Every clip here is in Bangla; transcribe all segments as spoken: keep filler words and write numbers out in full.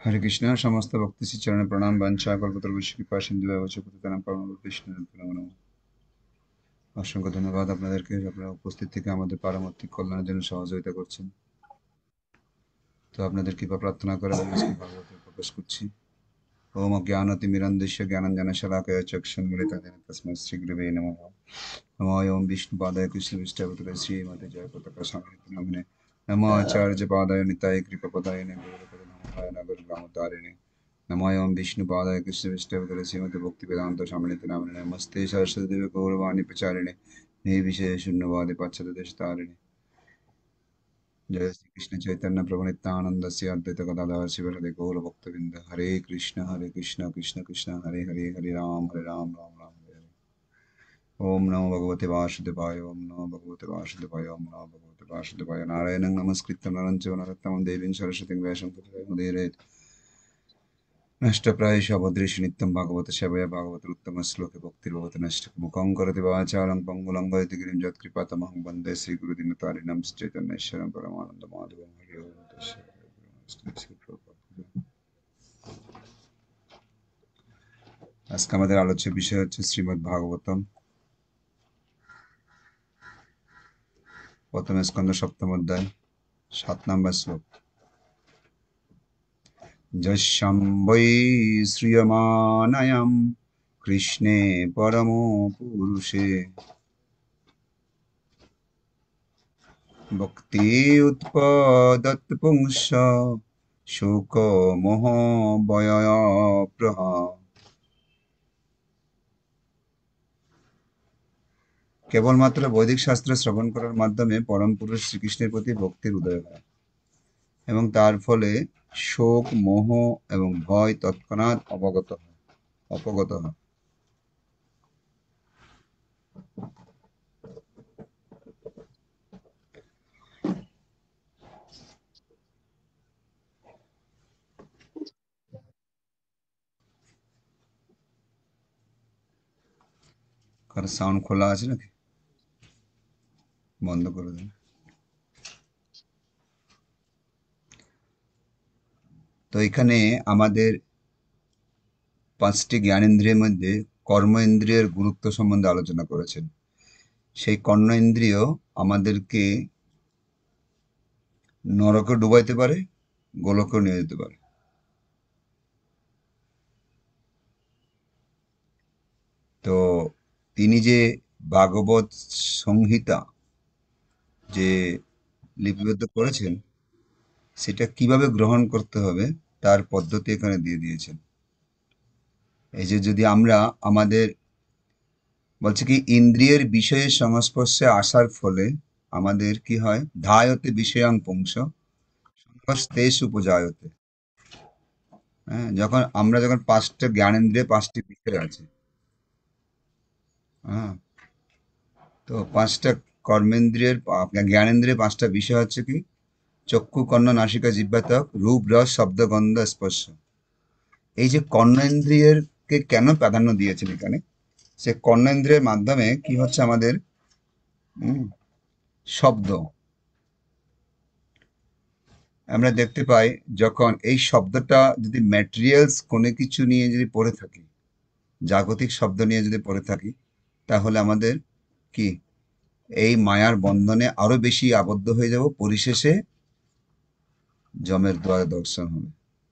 হরে কৃষ্ণ। সমস্ত ভক্তি শ্রী চরণে প্রণাম। বাঞ্ছা কল্পতরুষ কৃপা সিন্ধু ব্যবচ পতিতানাং পাবন কৃষ্ণ নমঃ। অসংখ্য ধন্যবাদ আপনাদেরকে, আপনারা উপস্থিত থেকে আমাদের পারমার্থিক কল্যাণের জন্য সহযোগিতা করছেন। তো আপনাদের কৃপা প্রার্থনা করে আমি আজকে ভাগবতে প্রবেশ করছি। ওম অজ্ঞানতিমিরন্ধস্য জ্ঞানাঞ্জনশলাকয়া চক্ষুন্মিলিतं येन তস্मै শ্রীগুরবে নমঃ। নমো ওম বিষ্ণুপাদায় কৃষ্ণপৃষ্ঠে শ্রীমতে জয়পতাকা স্বামিনিতি নামিনে নমো আচার্যপাদায় নিতায় কৃপাপদায়িনে গৌরপদে নমঃ নগরগ্রামতারিণে নমো ওম বিষ্ণুপাদায় কৃষ্ণপৃষ্ঠে শ্রীমতে ভক্তিবেদান্ত স্বামিনিতি নামিনে নমস্তে সরস্বতী দেবে গৌরবাণী প্রচারিণে নির্বিশেষে শূন্যবাদে পাশ্চাত্য দেশতারিণে। जय श्री कृष्ण चैतन्य प्रभु नित्यानंद से अद्वैत गदाधर शिवहृदय गौर भक्तवृंद। हरे कृष्ण हरे कृष्ण कृष्ण कृष्ण हरे हरे हरे राम हरे राम राम राम हरे हरे। ओम नमो भगवते वासुदेवाय ओम नमो भगवते वासुदेवाय ओम नमो भगवते वासुदेवाय। नारायणं नमस्कृत्य नरं चैव नरोत्तमं देवीं सरस्वतीं व्यासं ततो जयमुदीरयेत्। नष्टप्रायेषु अभद्रेषु नित्यं भागवत सेवया भागवत उत्तम श्लोके भक्तिर्भवति नष्ट मुखं करोति वाचालं पङ्गुलं वदति गिरिं यत्कृपातमहं वन्दे श्रीगुरुदीनतारिणं चैतन्येश्वरं परमानन्दमाधवं। हरि ओम तस्मै। আজকে আমাদের আলোচ্য বিষয় হচ্ছে শ্রীমদ্ ভাগবতম প্রথম স্কন্ধ সপ্তম অধ্যায় সাত নম্বর শ্লোক। যস্যাম বৈ শ্রিয়মানায়াম কৃষ্ণে পরম পুরুষে ভক্তি উৎপদত পুংস শোক মোহ ভয়প্রহ। কেবলমাত্র বৈদিক শাস্ত্র শ্রবণ করার মাধ্যমে পরম পুরুষ শ্রীকৃষ্ণের প্রতি ভক্তির উদয় হয় এবং তার ফলে শোক মোহ এবং ভয় তৎক্ষণাৎ অবগত হয় অপগত হয়। কারণ সাউন্ড খোলা আছে নাকি? বন্ধ করে দেন। তো এখানে আমাদের পাঁচটি জ্ঞানেন্দ্রিয়ের মধ্যে কর্ম ইন্দ্রিয়ের গুরুত্ব সম্বন্ধে আলোচনা করেছেন। সেই কর্ণ ইন্দ্রিয় আমাদেরকে নরকে ডুবাইতে পারে, গোলকেও নিয়ে যেতে পারে। তো তিনি যে ভাগবত সংহিতা যে লিপিবদ্ধ করেছেন সেটা কিভাবে গ্রহণ করতে হবে তার পদ্ধতি এখানে দিয়ে দিয়েছেন। এই যে যদি আমরা আমাদের বলছে কি ইন্দ্রিয়ের বিষয়ের সংস্পর্শে আসার ফলে আমাদের কি হয়, ধায়তে বিষয়াং পুংস সংস্পর্শেষু উপজায়তে। হ্যাঁ, যখন আমরা যখন পাঁচটা জ্ঞানেন্দ্রিয় পাঁচটি বিষয় আছে, হ্যাঁ, তো পাঁচটা কর্মেন্দ্রিয়ের পা- জ্ঞানেন্দ্রিয়ের পাঁচটা বিষয় হচ্ছে কি চক্ষু কর্ণ নাসিকা জিহ্বা ত্বক রূপ রস শব্দ গন্ধ স্পর্শ। এই যে কর্ণেন্দ্রিয়ের কে কেন প্রাধান্য দিয়েছেন এখানে, সে কর্ণেন্দ্রিয়ের মাধ্যমে কি হচ্ছে আমাদের উম, শব্দ আমরা দেখতে পাই। যখন এই শব্দটা যদি ম্যাটেরিয়ালস কোনো কিছু নিয়ে যদি পড়ে থাকি, জাগতিক শব্দ নিয়ে যদি পড়ে থাকি, তাহলে আমাদের কি এই মায়ার বন্ধনে আরো বেশি আবদ্ধ হয়ে যাব, পরিশেষে যমের দ্বারে দর্শন হবে।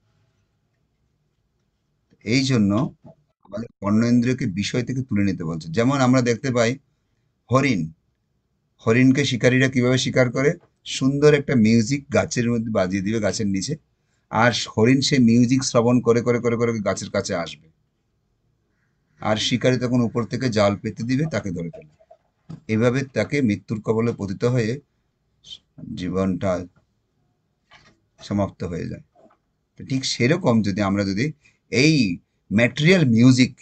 এই জন্য আমাদের কর্ণেন্দ্রিয়কে বিষয় থেকে তুলে নিতে বলছে। যেমন আমরা দেখতে পাই হরিণ, হরিণকে শিকারীরা কিভাবে শিকার করে, সুন্দর একটা মিউজিক গাছের মধ্যে বাজিয়ে দিবে গাছের নিচে, আর হরিণ সেই মিউজিক শ্রবণ করে করে করে করে গাছের কাছে আসবে, আর শিকারী তখন উপর থেকে জাল পেতে দিবে, তাকে ধরে ফেলবে। এভাবে তাকে মৃত্যুর কবলে পতিত হয়ে জীবনটা সমাপ্ত হয়ে যায়। তো ঠিক সেরকম যদি আমরা যদি এই ম্যাটেরিয়াল মিউজিক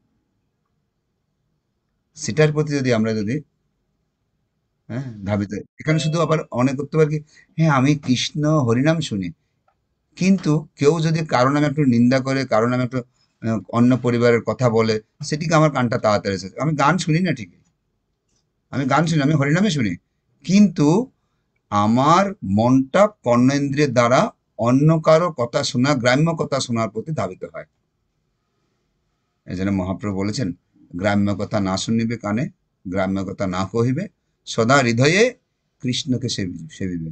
সেটার প্রতি যদি আমরা যদি হ্যাঁ ধাবিত হই, এখানে শুধু আবার অনেক করতে পারি কি, হ্যাঁ আমি কৃষ্ণ হরিনাম শুনি, কিন্তু কেউ যদি কারো নামে একটু নিন্দা করে, কারো নামে একটু আহ, অন্য পরিবারের কথা বলে, সেটিকে আমার কানটা তাড়াতাড়ি এসেছে। আমি গান শুনি না ঠিকই, আমি গান শুনি, আমি হরিনামে শুনি, কিন্তু আমার মনটা কর্ণেন্দ্রিয়ের দ্বারা অন্য কারো কথা শোনা, গ্রাম্য কথা শোনার প্রতি ধাবিত হয়। এই জন্য মহাপ্রভু বলেছেন, গ্রাম্য কথা না শুনিবে কানে, গ্রাম্য কথা না কহিবে, সদা হৃদয়ে কৃষ্ণকে সেবি- সেবিবে।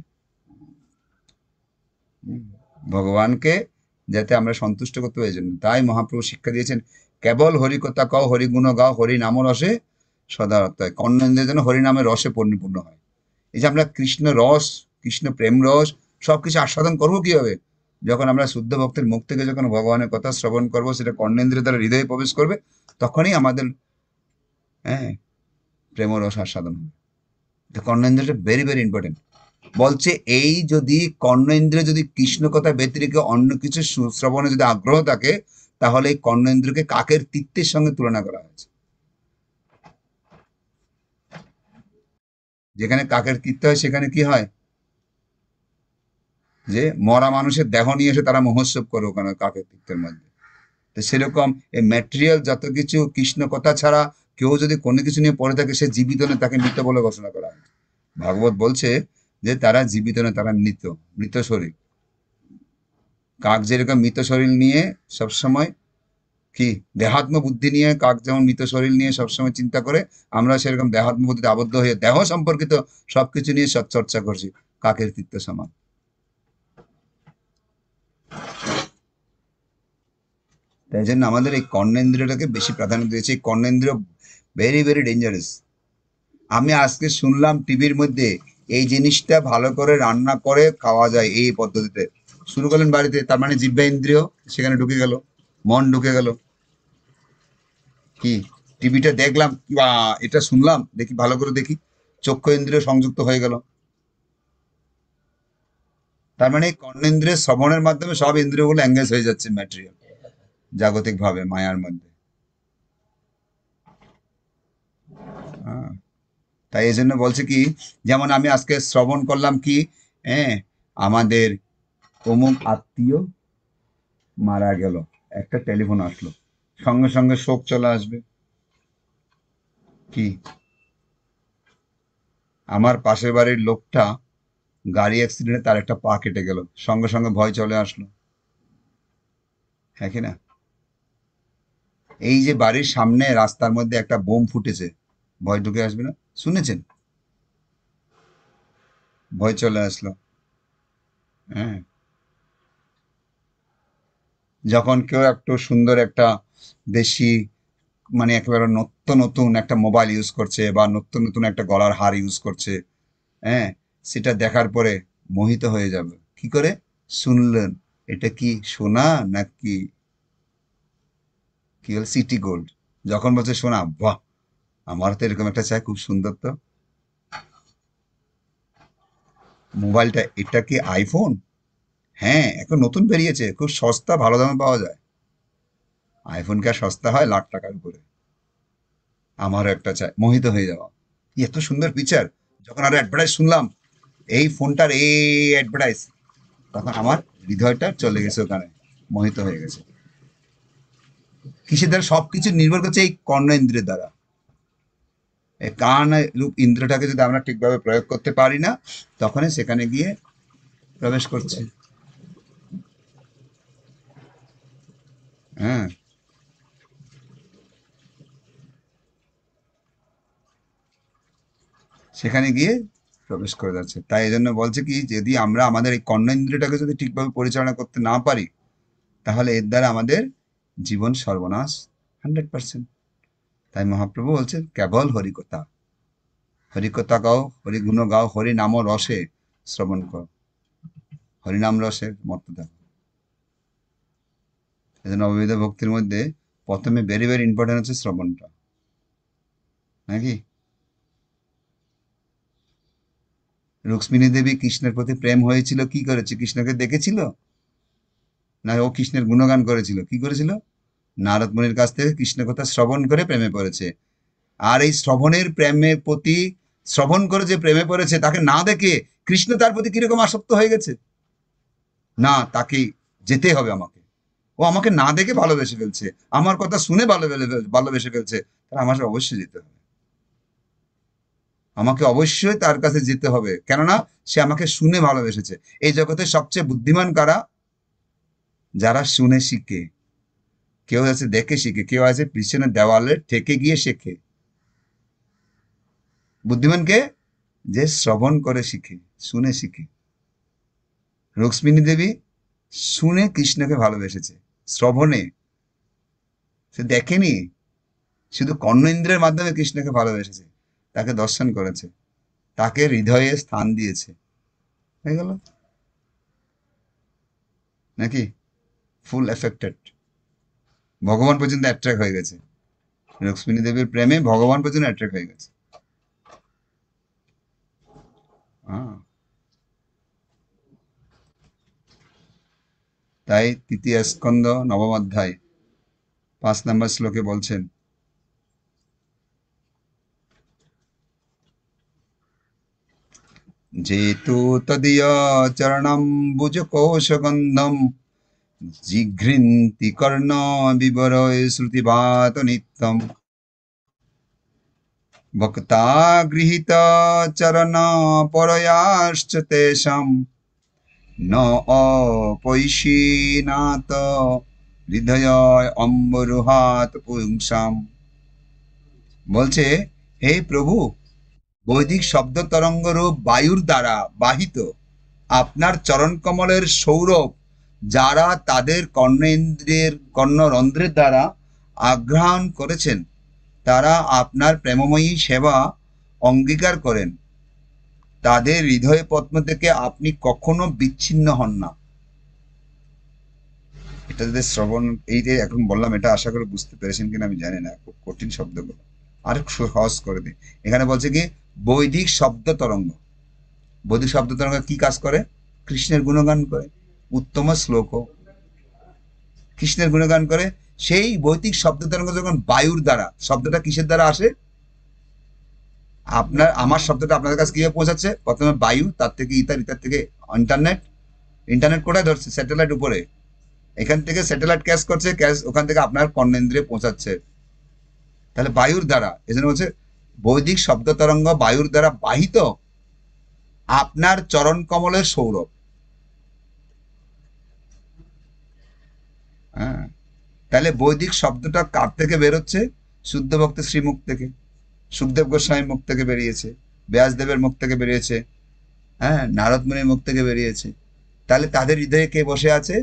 ভগবানকে যাতে আমরা সন্তুষ্ট করতে পারি, এই জন্য তাই মহাপ্রভু শিক্ষা দিয়েছেন, কেবল হরি কথা কও, হরি গুণ গাও, হরি নাম রসে সদা রত হয়। কর্ণেন্দ্রের জন্য হরিনামের রসে পরিপূর্ণ হয়। এই যে আমরা কৃষ্ণ রস, কৃষ্ণ প্রেম রস সবকিছু আস্বাদন করবো কিভাবে? যখন আমরা শুদ্ধ ভক্তের মুখ থেকে যখন ভগবানের কথা শ্রবণ করব, সেটা কর্ণেন্দ্রের দ্বারা হৃদয়ে প্রবেশ করবে, তখনই আমাদের হ্যাঁ প্রেম রস আস্বাদন হবে। কর্ণেন্দ্রটা ভেরি ভেরি ইম্পর্টেন্ট। বলছে এই যদি কর্ণেন্দ্রে যদি কৃষ্ণ কথা ব্যতিরেকে অন্য কিছু শু- শ্রবণে যদি আগ্রহ থাকে, তাহলে এই কর্ণেন্দ্রকে কাকের তীর্থের সঙ্গে তুলনা করা হয়েছে। যেখানে কাকের তীর্থ হয় সেখানে কি হয়, যে মরা মানুষের দেহ নিয়ে এসে তারা মহোৎসব করে ওখানে কাকের তীর্থের মধ্যে। তো সেরকম এই ম্যাটেরিয়াল যত কিছু কৃষ্ণ কথা ছাড়া কেউ যদি কোনো কিছু নিয়ে পড়ে থাকে, সে জীবিত নয়, তাকে মৃত বলে ঘোষণা করা হয়। ভাগবত বলছে যে তারা জীবিত নয়, তারা মৃত, মৃত শরীর। কাক যেরকম মৃত শরীর নিয়ে সবসময় কি দেহাত্ম বুদ্ধি নিয়ে, কাক যেমন মৃত শরীর নিয়ে সবসময় চিন্তা করে, আমরা সেরকম দেহাত্ম বুদ্ধিতে আবদ্ধ হয়ে দেহ সম্পর্কিত সবকিছু নিয়ে চর্চা করছি, কাকের তীর্থ সমান। তাই জন্য আমাদের এই কর্ণেন্দ্রিয়টাকে বেশি প্রাধান্য দিয়েছে। এই কর্ণেন্দ্রিয় ভেরি ভেরি ডেঞ্জারাস। আমি আজকে শুনলাম টিভির মধ্যে এই জিনিসটা ভালো করে রান্না করে খাওয়া যায় এই পদ্ধতিতে, শুরু করলেন বাড়িতে, তার মানে জিহ্বা ইন্দ্রিয় সেখানে ঢুকে গেল, মন ঢুকে গেল। কি টিভিটা দেখলাম, বা এটা শুনলাম, দেখি ভালো করে দেখি, চক্ষু ইন্দ্রিয় সংযুক্ত হয়ে গেল। তার মানে এই কর্ণেন্দ্রিয় শ্রবণের মাধ্যমে সব ইন্দ্রিয়গুলো এঙ্গেজ হয়ে যাচ্ছে ম্যাটেরিয়াল, জাগতিক ভাবে মায়ার মধ্যে। হ্যাঁ, তাই এই জন্য বলছে কি, যেমন আমি আজকে শ্রবণ করলাম কি, হ্যাঁ আমাদের অমুক আত্মীয় মারা গেল, একটা টেলিফোন আসলো, সঙ্গে সঙ্গে শোক চলে আসবে। কি আমার পাশের বাড়ির লোকটা গাড়ি অ্যাক্সিডেন্টে তার একটা পা কেটে গেল, সঙ্গে সঙ্গে ভয় চলে আসলো, হ্যাঁ কি না? এই যে বাড়ির সামনে রাস্তার মধ্যে একটা বোম ফুটেছে, ভয় ঢুকে আসবে না? শুনেছেন? ভয় চলে আসলো। হ্যাঁ, যখন কেউ একটু সুন্দর একটা দেশি, মানে একেবারে নতুন নতুন একটা মোবাইল ইউজ করছে, বা নতুন নতুন একটা গলার হার ইউজ করছে, হ্যাঁ, সেটা দেখার পরে মোহিত হয়ে যাবে। কি করে শুনলেন? এটা কি সোনা নাকি কি হল সিটি গোল্ড? যখন বলছে সোনা, বাহ, আমার তো এরকম একটা চাই, খুব সুন্দর তো মোবাইলটা, এটা কি আইফোন? হ্যাঁ, এখন নতুন বেরিয়েছে, খুব সস্তা, ভালো দামে পাওয়া যায়। আইফোন কি আর সস্তা হয়? লাখ টাকার উপরে। আমারও একটা চাই, মোহিত হয়ে যাওয়া। এত সুন্দর ফিচার। যখন আরো অ্যাডভার্টাইজ শুনলাম, এই ফোনটার এই অ্যাডভার্টাইজ, তখন আমার হৃদয়টা চলে গেছে ওখানে, মোহিত হয়ে গেছে। কিসের দ্বারা? সবকিছু নির্ভর করছে এই কর্ণ ইন্দ্রিয়ের দ্বারা। এই কান রূপ ইন্দ্রটাকে যদি আমরা ঠিকভাবে প্রয়োগ করতে পারি না, তখনই সেখানে গিয়ে প্রবেশ করছে। হ্যাঁ, সেখানে গিয়ে প্রবেশ করে যাচ্ছে। তাই এই জন্য বলছে কি, যদি আমরা আমাদের এই কর্ণেন্দ্রিয়টাকে যদি ঠিকভাবে পরিচালনা করতে না পারি, তাহলে এর দ্বারা আমাদের জীবন সর্বনাশ, হান্ড্রেড পার্সেন্ট। তাই মহাপ্রভু বলছেন, কেবল হরিকথা, হরিকথা গাও, হরি গুণ গাও, হরি নাম রসে শ্রবণ কর, হরিনাম রসে মত্ত থাকো। এই জন্য অবিধ ভক্তির মধ্যে প্রথমে ভেরি ভেরি ইম্পর্টেন্ট হচ্ছে শ্রবণটা, নাকি? রুক্মিণী দেবী কৃষ্ণের প্রতি প্রেম হয়েছিল, কি করেছে? কৃষ্ণকে দেখেছিল, না ও কৃষ্ণের গুণগান করেছিল? কি করেছিল? নারদ মুনির কাছ থেকে কৃষ্ণ কথা শ্রবণ করে প্রেমে পড়েছে। আর এই শ্রবণের প্রেমের প্রতি, শ্রবণ করে যে প্রেমে পড়েছে, তাকে না দেখে কৃষ্ণ তার প্রতি কিরকম আসক্ত হয়ে গেছে। না, তাকে যেতে হবে আমাকে, ও আমাকে না দেখে ভালোবেসে ফেলছে, আমার কথা শুনে ভালো ভালোবেসে ফেলছে, তাহলে আমার অবশ্যই যেতে হবে। আমাকে অবশ্যই তার কাছে যেতে হবে, কেননা সে আমাকে শুনে ভালোবেসেছে। এই জগতে সবচেয়ে বুদ্ধিমান কারা? যারা শুনে শিখে। কেউ আছে দেখে শিখে, কেউ আছে পিছনে দেওয়ালে ঠেকে গিয়ে শেখে। বুদ্ধিমান কে? যে শ্রবণ করে শিখে, শুনে শিখে। রুক্মিণী দেবী শুনে কৃষ্ণকে ভালোবেসেছে, শ্রবণে। সে দেখেনি, শুধু কর্ণেন্দ্রের মাধ্যমে কৃষ্ণকে ভালোবেসেছে, তাকে দর্শন করেছে, তাকে হৃদয়ে স্থান দিয়েছে। হয়ে গেল নাকি? ফুল এফেক্টেড, ভগবান পর্যন্ত অ্যাট্রাক্ট হয়ে গেছে। রুক্মিণী দেবীর প্রেমে ভগবান পর্যন্ত অ্যাট্রাক্ট হয়ে গেছে। হ্যাঁ, তাই তৃতীয় স্কন্দ নবম অধ্যায় পাঁচ নম্বর শ্লোকে বলছেন, যেতু তদীয় চরণম বুজ কোশগন্ধম জিঘৃন্তি কর্ণ বিবরয় শ্রুতিবাত নিত্যম ভক্তা গৃহীত চরণ পরয়াশ্চ তেষাম ন অপৈশীনাত হৃদয় অম্বরুহাত পুংসাম। বলছে, হে প্রভু, বৈদিক শব্দ তরঙ্গ রূপ বায়ুর দ্বারা বাহিত আপনার চরণ কমলের সৌরভ যারা তাদের কর্ণেন্দ্রের কর্ণরন্ধ্রের দ্বারা আঘ্রাণ করেছেন, তারা আপনার প্রেমময়ী সেবা অঙ্গীকার করেন। তাদের হৃদয় পদ্ম থেকে আপনি কখনো বিচ্ছিন্ন হন না। এটা যদি শ্রবণ, এই যে এখন বললাম, এটা আশা করে বুঝতে পেরেছেন কিনা আমি জানি না, খুব কঠিন শব্দগুলো, আর সহজ করে দিই। এখানে বলছে কি, বৈদিক শব্দ তরঙ্গ। বৈদিক শব্দ তরঙ্গ কি কাজ করে? কৃষ্ণের গুণগান করে, উত্তম শ্লোক কৃষ্ণের গুণগান করে। সেই বৈদিক শব্দ তরঙ্গ যখন বায়ুর দ্বারা, শব্দটা কিসের দ্বারা আসে? আপনার আমার শব্দটা আপনাদের কাছে কিভাবে পৌঁছাচ্ছে? প্রথমে বায়ু, তার থেকে ইতার, ইতার থেকে ইন্টারনেট। ইন্টারনেট কোথায় ধরছে? স্যাটেলাইট উপরে। এখান থেকে স্যাটেলাইট ক্যাচ করছে, ক্যাচ ওখান থেকে আপনার কর্ণেন্দ্রিয়ে পৌঁছাচ্ছে। তাহলে বায়ুর দ্বারা, এজন্য বলছে বৈদিক শব্দ তরঙ্গ বায়ুর দ্বারা বাহিত আপনার চরণ কমলের সৌরভ। হ্যাঁ, তাহলে বৈদিক শব্দটা কার থেকে বেরোচ্ছে? শুদ্ধ ভক্ত শ্রীমুখ থেকে, সুখদেব গোস্বামীর মুখ থেকে বেরিয়েছে, ব্যাসদেবের মুখ থেকে বেরিয়েছে, হ্যাঁ, নারদ মুনির মুখ থেকে বেরিয়েছে। তাহলে তাদের হৃদয়ে কে বসে আছে?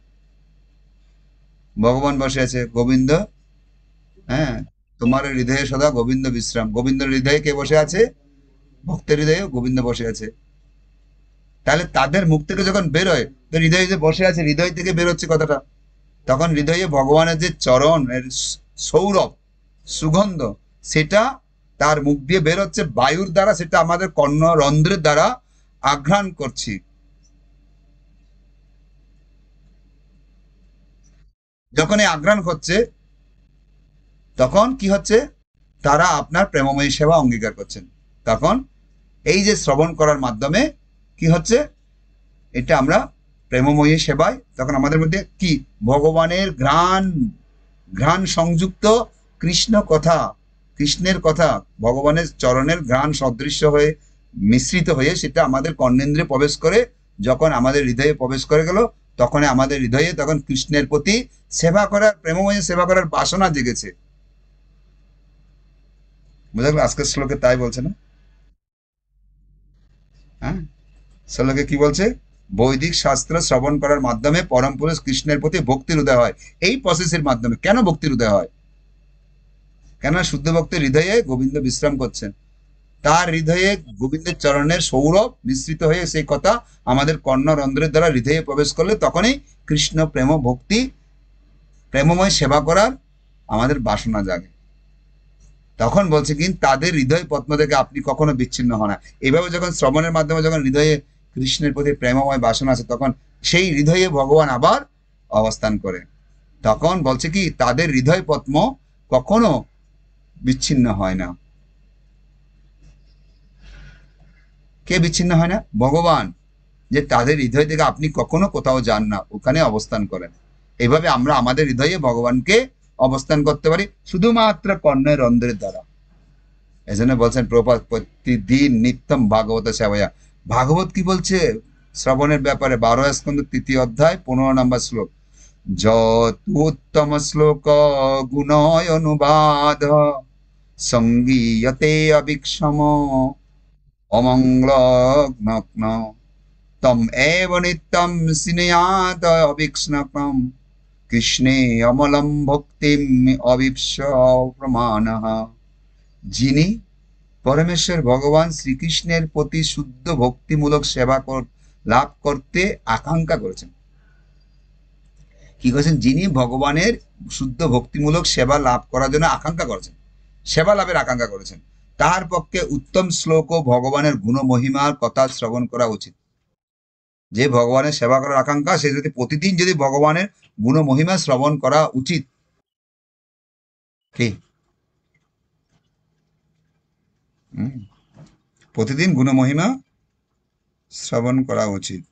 ভগবান বসে আছে, গোবিন্দ। হ্যাঁ, তোমার হৃদয়ে সদা গোবিন্দ বিশ্রাম। গোবিন্দের হৃদয়ে কে বসে আছে? ভক্তের হৃদয়ে গোবিন্দ বসে আছে। তাহলে তাদের মুখ থেকে যখন বেরোয়, তো হৃদয়ে যে বসে আছে, হৃদয় থেকে বেরোচ্ছে কথাটা, তখন হৃদয়ে ভগবানের যে চরণ এর সৌরভ, সুগন্ধ, সেটা তার মুখ দিয়ে বেরোচ্ছে বায়ুর দ্বারা, সেটা আমাদের কর্ণরন্ধ্রের দ্বারা আঘ্রাণ করছি। যখন এই আঘ্রাণ হচ্ছে, তখন কি হচ্ছে? তারা আপনার প্রেমময়ী সেবা অঙ্গীকার করছেন। তখন এই যে শ্রবণ করার মাধ্যমে কি হচ্ছে? এটা আমরা প্রেমময়ী সেবায়, তখন আমাদের মধ্যে কি ভগবানের ঘ্রাণ, ঘ্রাণ সংযুক্ত কৃষ্ণ কথা, কৃষ্ণের কথা, ভগবানের চরণের ঘ্রাণ সদৃশ্য হয়ে মিশ্রিত হয়ে সেটা আমাদের কর্ণেন্দ্রে প্রবেশ করে। যখন আমাদের হৃদয়ে প্রবেশ করে গেল, তখন আমাদের হৃদয়ে তখন কৃষ্ণের প্রতি সেবা করার, প্রেমময়ী সেবা করার বাসনা জেগেছে। বুঝা গেল? আজকের শ্লোকে তাই বলছে না? হ্যাঁ, শ্লোকে কি বলছে? বৈদিক শাস্ত্র শ্রবণ করার মাধ্যমে পরম পুরুষ কৃষ্ণের প্রতি ভক্তির উদয় হয়। এই প্রসেসের মাধ্যমে। কেন ভক্তির উদয় হয়? কেন? শুদ্ধ ভক্তের হৃদয়ে গোবিন্দ বিশ্রাম করছেন, তার হৃদয়ে গোবিন্দের চরণের সৌরভ মিশ্রিত হয়ে সেই কথা আমাদের কর্ণরন্ধ্রের দ্বারা হৃদয়ে প্রবেশ করলে তখনই কৃষ্ণ প্রেম ভক্তি, প্রেমময় সেবা করার আমাদের বাসনা জাগে। তখন বলছে কিন্তু তাদের হৃদয় পদ্ম থেকে আপনি কখনো বিচ্ছিন্ন হন না। এইভাবে যখন শ্রবণের মাধ্যমে যখন হৃদয়ে কৃষ্ণের প্রতি প্রেমময় বাসনা আছে, তখন সেই হৃদয়ে ভগবান আবার অবস্থান করে। তখন বলছে কি, তাদের হৃদয় পদ্ম কখনো বিচ্ছিন্ন হয় না। কে বিচ্ছিন্ন হয় না? ভগবান। যে তাদের হৃদয় থেকে আপনি কখনো কোথাও যান না, ওখানে অবস্থান করেন। এইভাবে আমরা আমাদের হৃদয়ে ভগবানকে অবস্থান করতে পারি শুধুমাত্র কর্ণের রন্ধ্রের দ্বারা। এজন্য বলছেন প্রভুপাদ প্রতিদিন নিত্যম ভাগবত সেবায়া। ভাগবত কি বলছে শ্রবণের ব্যাপারে? বারো স্কন্ধ তৃতীয় অধ্যায় পনেরো নম্বর শ্লোক, যত উত্তম শ্লোক গুণয় অনুবাদ সঙ্গীয়তে অবিক্ষম অমঙ্গলগ্ন তম এব নিত্যম সিনেয়াত অবিক্ষ্ণকম কৃষ্ণে অমলম ভক্তিম অবিপ্স প্রমাণঃ। যিনি পরমেশ্বর ভগবান শ্রীকৃষ্ণের প্রতি শুদ্ধ ভক্তিমূলক সেবা লাভ করতে আকাঙ্ক্ষা করেছেন। কি করেছেন? যিনি ভগবানের শুদ্ধ ভক্তিমূলক সেবা লাভ করার জন্য আকাঙ্ক্ষা করেছেন, সেবা লাভের আকাঙ্ক্ষা করেছেন, তাহার পক্ষে উত্তম শ্লোক ও ভগবানের গুণ মহিমার কথা শ্রবণ করা উচিত। যে ভগবানের সেবা করার আকাঙ্ক্ষা, সে যদি প্রতিদিন যদি ভগবানের গুণ মহিমা শ্রবণ করা উচিত। কি প্রতিদিন গুণ মহিমা শ্রবণ করা উচিত।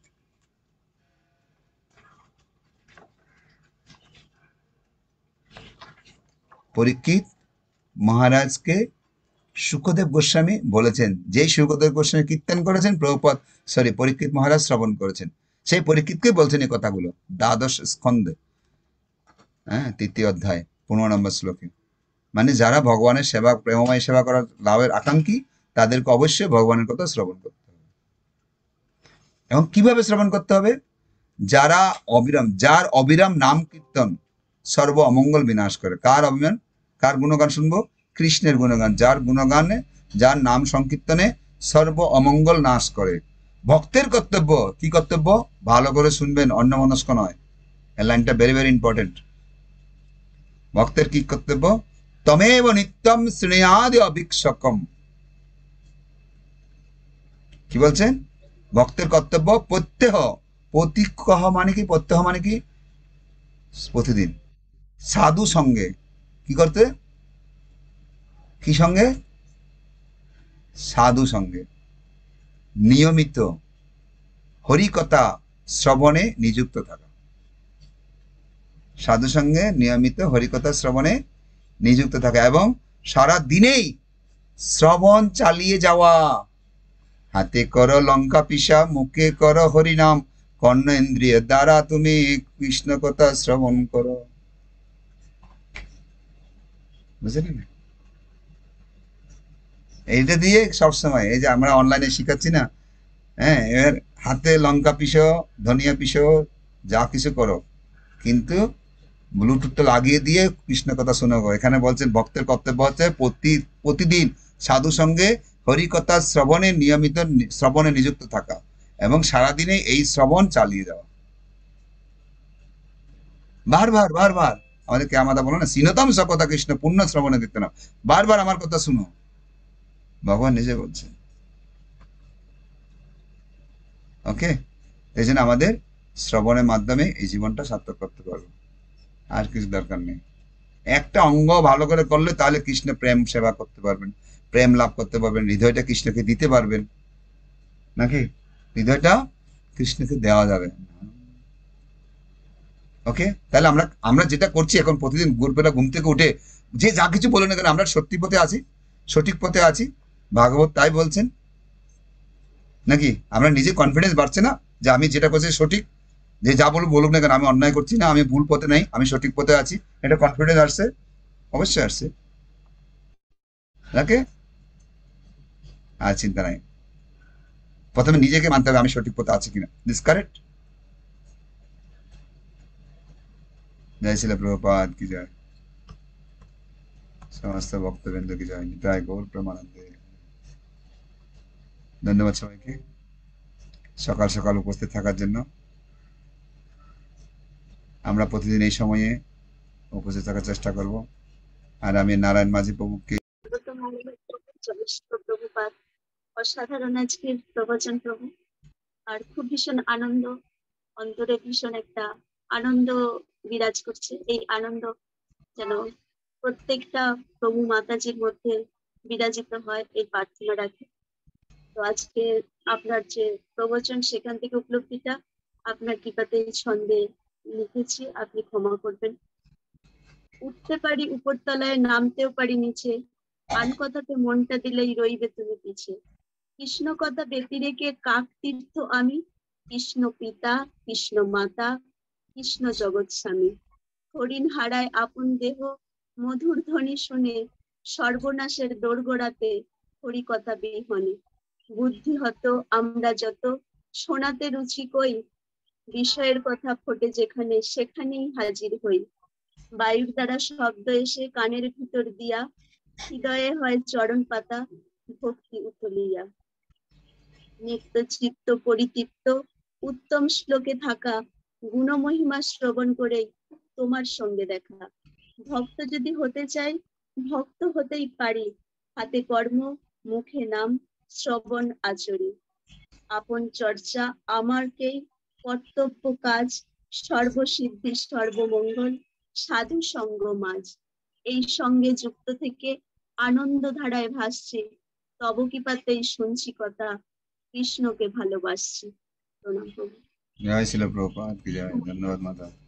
পরীক্ষিত মহারাজকে শুকদেব গোস্বামী বলেছেন, যেই শুকদেব গোস্বামী কীর্তন করেছেন প্রভুপাদ সরি পরীক্ষিত মহারাজ শ্রবণ করেছেন, সেই পরীক্ষিতকে বলছেন এই কথাগুলো দ্বাদশ স্কন্ধে, হ্যাঁ তৃতীয় অধ্যায় পনেরো নম্বর শ্লোকে। মানে যারা ভগবানের সেবা প্রেমময় সেবা করার লাভের আকাঙ্ক্ষী, তাদেরকে অবশ্যই ভগবানের কথা শ্রবণ করতে হবে। এবং কিভাবে শ্রবণ করতে হবে? যারা অবিরাম, যার অবিরাম নাম কীর্তন সর্ব অমঙ্গল বিনাশ করে। কার অভিমান, কার গুণগান শুনবো? কৃষ্ণের গুণগান। যার গুণগানে, যার নাম সংকীর্তনে সর্ব অমঙ্গল নাশ করে। ভক্তের কর্তব্য কি? কর্তব্য ভালো করে শুনবেন, অন্যমনস্ক নয়। এই লাইনটা ভেরি ভেরি ইম্পর্টেন্ট। ভক্তের কি কর্তব্য? তমেব নিত্যম শ্রেয়াদি অভিক্ষকম। কি বলছেন? ভক্তের কর্তব্য প্রত্যহ, প্রতিকহ মানে কি? প্রত্যহ মানে কি? প্রতিদিন সাধু সঙ্গে কি করতে? কি সঙ্গে? সাধু সঙ্গে নিয়মিত হরিকথা শ্রবণে নিযুক্ত থাকা। সাধু সঙ্গে নিয়মিত হরিকথা শ্রবণে নিযুক্ত থাকা এবং সারা দিনেই শ্রবণ চালিয়ে যাওয়া। হাতে করো লঙ্কা পিসা, মুখে করো হরিনাম, কর্ণেন্দ্রিয় দ্বারা তুমি কৃষ্ণ কথা শ্রবণ করো। বুঝলেন? এইটা দিয়ে সবসময়, এই যে আমরা অনলাইনে শিখাচ্ছি না, হ্যাঁ, এবার হাতে লঙ্কা পিসো, ধনিয়া পিসো, যা কিছু করো, কিন্তু ব্লুটুথটা লাগিয়ে দিয়ে কৃষ্ণ কথা শোনাবো। এখানে বলছেন ভক্তের কর্তব্য হচ্ছে প্রতি প্রতিদিন সাধু সঙ্গে হরিকথা শ্রবণে নিয়মিত শ্রবণে নিযুক্ত থাকা এবং সারাদিনে এই শ্রবণ চালিয়ে যাওয়া। বারবার বারবার আমাদেরকে আমাদের বলো না, সিনতম সকথা কৃষ্ণ পূর্ণ শ্রবণে দিতে না, বারবার আমার কথা শুনো, ভগবান নিজে বলছেন। ওকে, এই জন্য আমাদের শ্রবণের মাধ্যমে এই জীবনটা সার্থক করতে পারবো, আর কিছু দরকার নেই। একটা অঙ্গ ভালো করে করলে তাহলে কৃষ্ণ প্রেম সেবা করতে পারবেন, প্রেম লাভ করতে পারবেন, হৃদয়টা কৃষ্ণকে দিতে পারবেন, নাকি? হৃদয়টা কৃষ্ণকে দেওয়া যাবে। ওকে, তাহলে আমরা আমরা যেটা করছি এখন, প্রতিদিন ভোরবেলা ঘুম থেকে উঠে যে যা কিছু বলে না কেন, আমরা সত্যি পথে আছি, সঠিক পথে আছি, ভাগবত তাই বলছেন, নাকি? আমরা নিজে কনফিডেন্স বাড়ছে না যে আমি যেটা করছি সঠিক, যে যা বলুক বলুক না কেন, আমি অন্যায় করছি না, আমি ভুল পথে নাই, আমি সঠিক পথে আছি, এটা কনফিডেন্স আসছে? অবশ্যই আসছে। ওকে, আর চিন্তা নাই। প্রথমে নিজেকে মানতে হবে আমি সঠিক পথে আছি কিনা। This correct? জয় শিলা প্রভুপাদ কি জয়, সমস্ত ভক্তবৃন্দ কি জয়, নিতাই গৌর প্রেমানন্দে। ধন্যবাদ সবাইকে সকাল সকাল উপস্থিত থাকার জন্য। আমরা প্রতিদিন এই সময়ে উপস্থিত থাকার চেষ্টা করব। আর আমি নারায়ণ মাঝি প্রভুকে প্রভুপাদ অসাধারণ আজকের প্রবচন প্রভু, আর খুব ভীষণ আনন্দ, অন্তরে ভীষণ একটা আনন্দ বিরাজ করছে। এই আনন্দ যেন প্রত্যেকটা প্রভু মাতাজির মধ্যে বিরাজিত হয়, এই প্রার্থনা রাখি। তো আজকে আপনার যে প্রবচন, সেখান থেকে উপলব্ধিটা আপনার কৃপাতে ছন্দে লিখেছি, আপনি ক্ষমা করবেন। উঠতে পারি উপরতলায়, নামতেও পারি নিচে, আন কথাতে মনটা দিলেই রইবে তুমি পিছে। কৃষ্ণ কথা ব্যতিরেকে কাক তীর্থ আমি, কৃষ্ণ পিতা, কৃষ্ণ মাতা, কৃষ্ণ জগৎ স্বামী। হরিণ হারায় আপন দেহ, মধুর ধ্বনি শুনে সর্বনাশের দোরগোড়াতে হরিকথা বিহনে। বুদ্ধি হত আমরা যত, শোনাতে রুচি কই, বিষয়ের কথা ফোটে যেখানে সেখানেই হাজির হই। বায়ুর দ্বারা শব্দ এসে কানের ভিতর দিয়া, হৃদয়ে হয় চরণ পাতা ভক্তি উতলিয়া। নিত্য চিত্ত পরিতৃপ্ত উত্তম শ্লোকে থাকা, গুণমহিমা শ্রবণ করেই তোমার সঙ্গে দেখা। ভক্ত যদি হতে চাই, ভক্ত হতেই পারি, হাতে কর্ম, মুখে নাম, শ্রবণ আচরি। আপন চর্চা আমারকেই কর্তব্য কাজ, সর্বসিদ্ধি সর্বমঙ্গল সাধু সঙ্গ মাঝ। এই সঙ্গে যুক্ত থেকে আনন্দ ধারায় ভাসছি, তব কৃপাতেই শুনছি কথা, কৃষ্ণকে ভালোবাসছি। প্রণাম প্রভু। জয় শিল প্রভুপাদ কি জয়। ধন্যবাদ মাতা।